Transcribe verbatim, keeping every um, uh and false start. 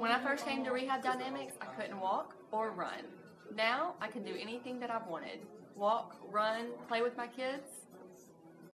When I first came to Rehab Dynamics, I couldn't walk or run. Now I can do anything that I've wanted. Walk, run, play with my kids.